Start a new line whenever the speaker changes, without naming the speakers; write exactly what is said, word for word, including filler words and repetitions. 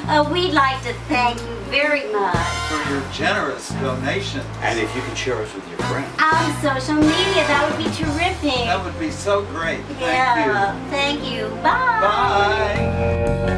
Uh, we'd like to thank you very much
for your generous donation.
And if you can share us with your friends.
on social media, that would be terrific.
That would be so great. Thank
yeah,
you.
thank you. Bye.
Bye.